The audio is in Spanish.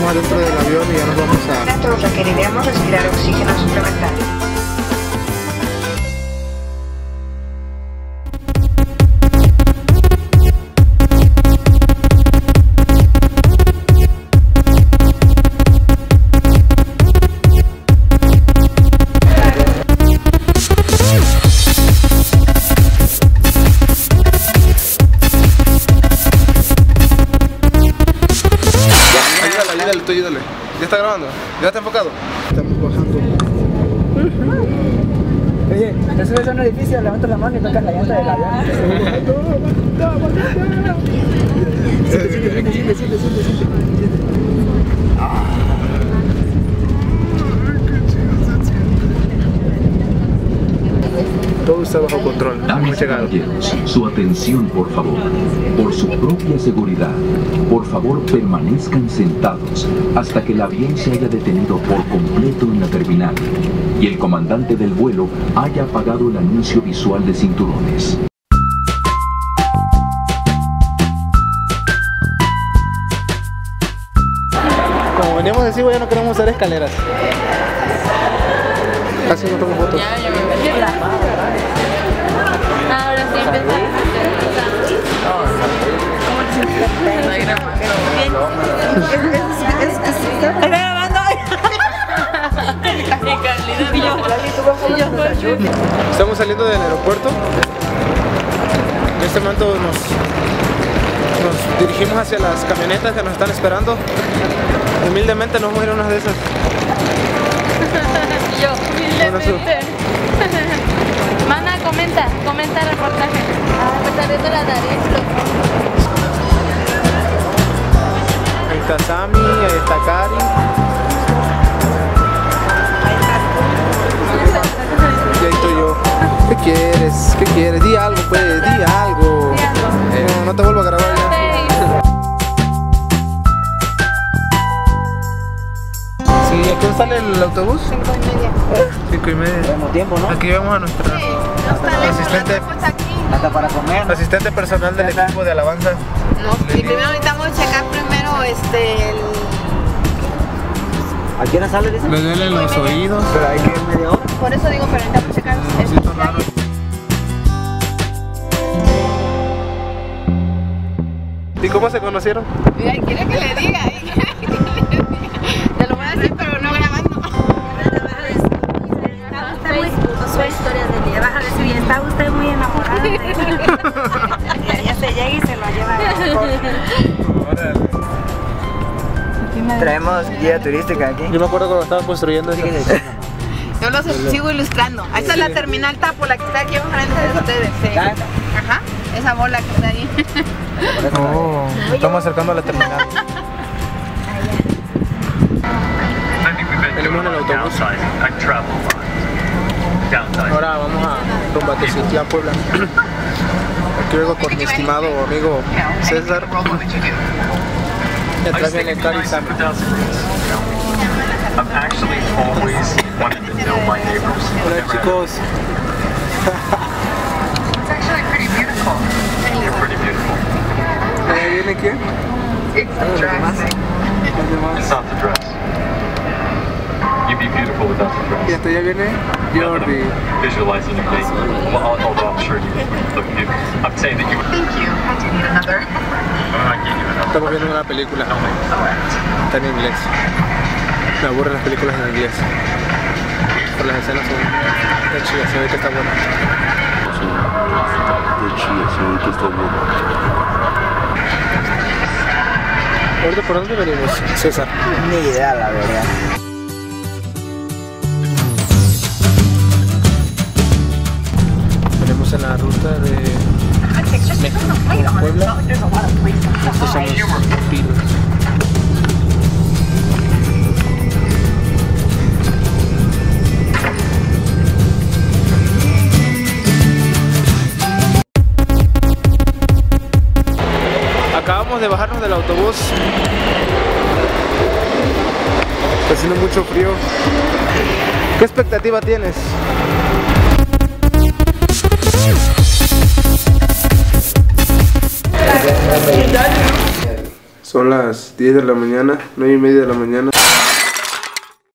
estamos adentro del avión y ya nos vamos a... Todos requeriremos respirar oxígeno suplementario. Ayúdale. ¿Ya está grabando? ¿Ya está enfocado? Estamos bajando. Oye, te subes a un edificio, levantas la mano y tocas la llanta del avión. Siente. Todo está bajo control. Damas y caballeros, su atención por favor. Por su propia seguridad, por favor permanezcan sentados hasta que el avión se haya detenido por completo en la terminal y el comandante del vuelo haya apagado el anuncio visual de cinturones. Como veníamos a decir, ya no queremos usar escaleras. Casi no tomo fotos. Ya me metí. Ahora sí empezar. ¿Está grabando? Estamos saliendo del aeropuerto. En este momento nos dirigimos hacia las camionetas que nos están esperando. Humildemente nos vamos a ir a una de esas. Yo, humildemente. Mana, comenta el reportaje. A pesar de la nariz. Ahí está Sammy, ahí está Cari. Y ahí estoy yo. ¿Qué quieres? ¿Qué quieres? Di algo, pues, di algo. No te vuelvo a grabar ya. Sí, ¿a qué hora sale el autobús? 5:30. 5:30. Tenemos tiempo, ¿no? Aquí vemos a nuestra asistente, Hasta para comer. asistente personal del equipo de alabanza. No, y primero necesitamos checar primero ¿A qué hora sale, dice? Le duelen los oídos. Pero hay que ir media hora. por eso digo, pero necesitamos checar Siento raro. ¿Y cómo se conocieron? Ay, quiere que le diga, te lo voy a decir, pero no grabando. Son historias de día. Vas a decir, y está usted muy enamorada de él. Y ella se llega y se lo lleva a la Traemos guía turística aquí. Yo me acuerdo cuando estaban construyendo eso. Yo los sigo ilustrando. Ahí está la terminal Tapo, la que está aquí enfrente de ustedes. Sí. Ajá, esa bola que está ahí. Oh, estamos acercando a la terminal. Venimos en el autobús. Ahora vamos a rumbo a Teciutlán, Puebla. Aquí vengo con mi estimado amigo César. Y atrás viene Cari y Sammy. Hola chicos. ¿Ahí viene quién? It's not the dress. You'd be beautiful without the dress. Y hasta allá viene Jordi. Visualizing your face. Well, although I'm sure you look beautiful. I'm saying that you would. Thank you. I do need another. I gave you another. Estamos viendo una película. Está en inglés. Me aburren las películas en inglés. Pero las escenas son chidas, se ve que está buena. ¿Ahorita por dónde venimos, César? Ni idea, la verdad. Venimos en la ruta de México, Puebla. Estos son los pinos. Acabamos de bajarnos del autobús. Está haciendo mucho frío. ¿Qué expectativa tienes? Son las 10 de la mañana, 9:30 de la mañana.